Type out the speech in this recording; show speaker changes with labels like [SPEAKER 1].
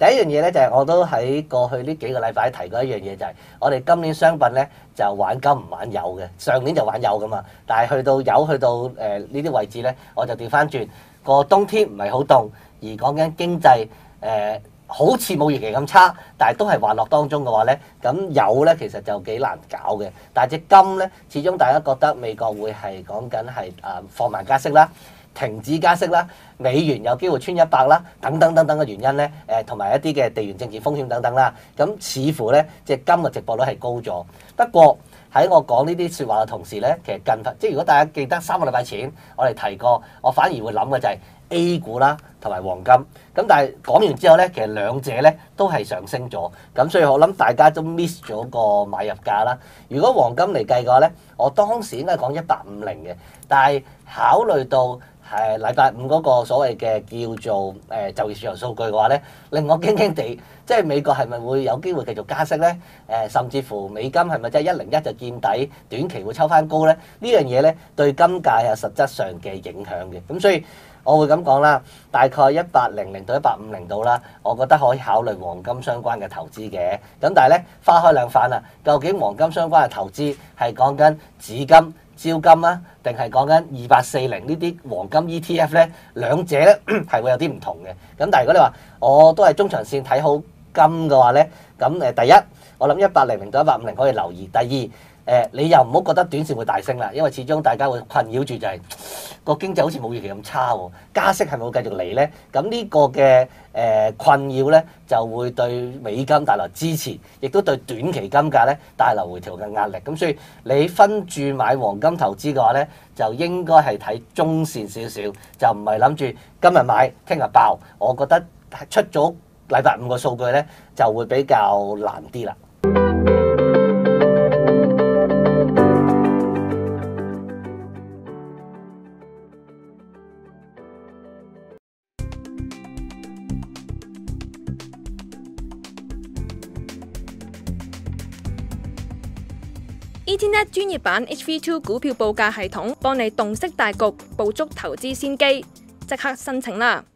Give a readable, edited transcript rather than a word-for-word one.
[SPEAKER 1] 第一樣嘢咧就係我都喺過去呢幾個禮拜提過一樣嘢，就係我哋今年商品咧就玩金唔玩有嘅，上年就玩有噶嘛，但係去到有去到呢啲位置咧，我就調翻轉個冬天唔係好凍，而講緊經濟好似冇預期咁差，但係都係滑落當中嘅話咧，咁有咧其實就幾難搞嘅。但係隻金咧，始終大家覺得美國會係講緊係放慢加息啦。停止加息啦，美元有機會穿100啦，等等等等嘅原因咧，同埋一啲嘅地緣政治風險等等啦，咁似乎咧隻金嘅值博率係高咗。不過喺我講呢啲説話嘅同時咧，其實即係如果大家記得3個禮拜前我哋提過，我反而會諗嘅就係 A 股啦同埋黃金。咁但係講完之後咧，其實兩者咧都係上升咗，咁所以我諗大家都 miss 咗個買入價啦。如果黃金嚟計嘅話咧，我當時應該講1850嘅，但係考慮到係禮拜五嗰個所謂嘅叫做就業市場數據嘅話咧，令我驚驚地，即係美國係咪會有機會繼續加息咧？甚至乎美金係咪真係101就見底，短期會抽翻高咧？呢樣嘢咧對金價有實質上嘅影響嘅。咁所以我會咁講啦，大概1800到1850度啦，我覺得可以考慮黃金相關嘅投資嘅。咁但係咧花開兩反啊，究竟黃金相關嘅投資係講緊紙金、招金啊，定係講緊2840呢啲黃金 ETF 咧？兩者咧係會有啲唔同嘅。咁但係如果你話我都係中長線睇好金嘅話咧，咁第一我諗1800到1850可以留意。第二你又唔好覺得短線會大升啦，因為始終大家會困擾住就係個經濟好似冇預期咁差喎，加息係咪會繼續嚟咧？咁呢個嘅困擾咧就會對美金帶來支持，亦都對短期金價咧帶來回調嘅壓力。咁所以你分住買黃金投資嘅話咧，就應該係睇中線少少，就唔係諗住今日買聽日爆。我覺得出咗禮拜五個數據咧，就會比較難啲啦。
[SPEAKER 2] ETNet 專業版 HV2 股票報價系統，幫你洞悉大局，捕捉投資先機，即刻申請啦！